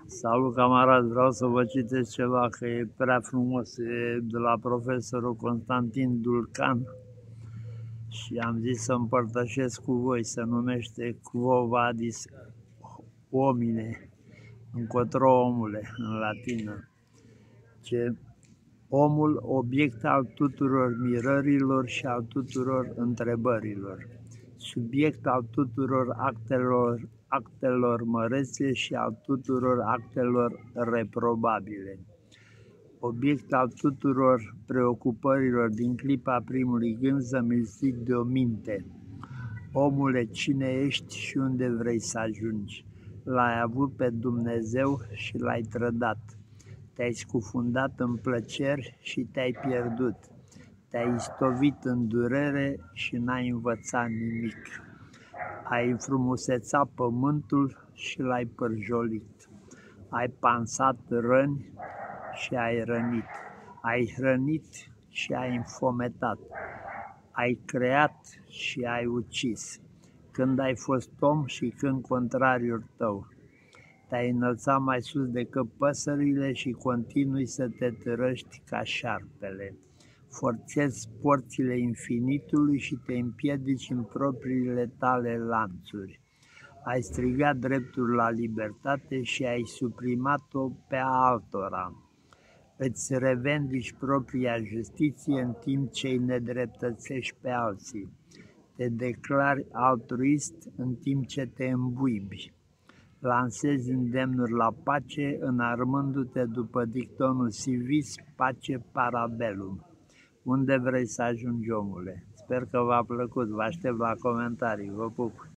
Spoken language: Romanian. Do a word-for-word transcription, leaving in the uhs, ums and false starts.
Salut, camarad, vreau să vă citesc ceva, că e prea frumos, e de la profesorul Constantin Dulcan și am zis să împărtășesc cu voi, se numește Quo vadis homine, încotro omule, în latină, ce omul obiect al tuturor mirărilor și al tuturor întrebărilor, subiect al tuturor actelor, actelor mărețe și al tuturor actelor reprobabile, obiect al tuturor preocupărilor din clipa primului gând zămislit de o minte. Omule, cine ești și unde vrei să ajungi? L-ai avut pe Dumnezeu și l-ai trădat. Te-ai scufundat în plăceri și te-ai pierdut. Te-ai istovit în durere și n-ai învățat nimic. Ai înfrumusețat pământul și l-ai pârjolit. Ai pansat răni și ai rănit. Ai hrănit și ai înfometat. Ai creat și ai ucis. Când ai fost om și când contrariul tău. Te-ai înălțat mai sus decât păsările și continui să te târăști ca șarpele. Forțezi porțile infinitului și te împiedici în propriile tale lanțuri. Ai strigat dreptul la libertate și ai suprimat-o pe a altora. Îți revendici propria justiție în timp ce îi nedreptățești pe alții. Te declari altruist în timp ce te îmbuibi. Lansezi îndemnuri la pace, înarmându-te după dictonul civis pace parabellum. Unde vrei să ajungi, omule? Sper că v-a plăcut, vă aștept la comentarii, vă pup!